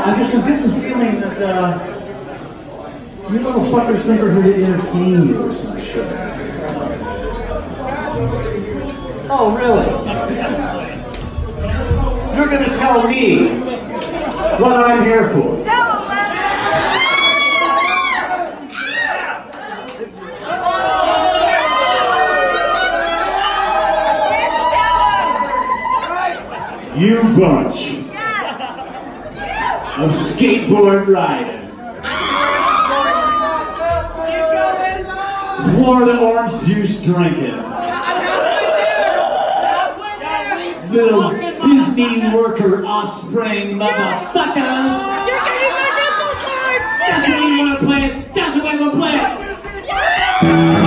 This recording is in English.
I guess I'm getting the feeling that, you little fuckers think we're here to entertain you or some shit. Oh, really? You're gonna tell me what I'm here for. Tell him, brother! You bunch of skateboard riding, Florida orange juice drinking, little Disney worker offspring motherfuckers. That's the way you want to play it. That's the way we'll play it.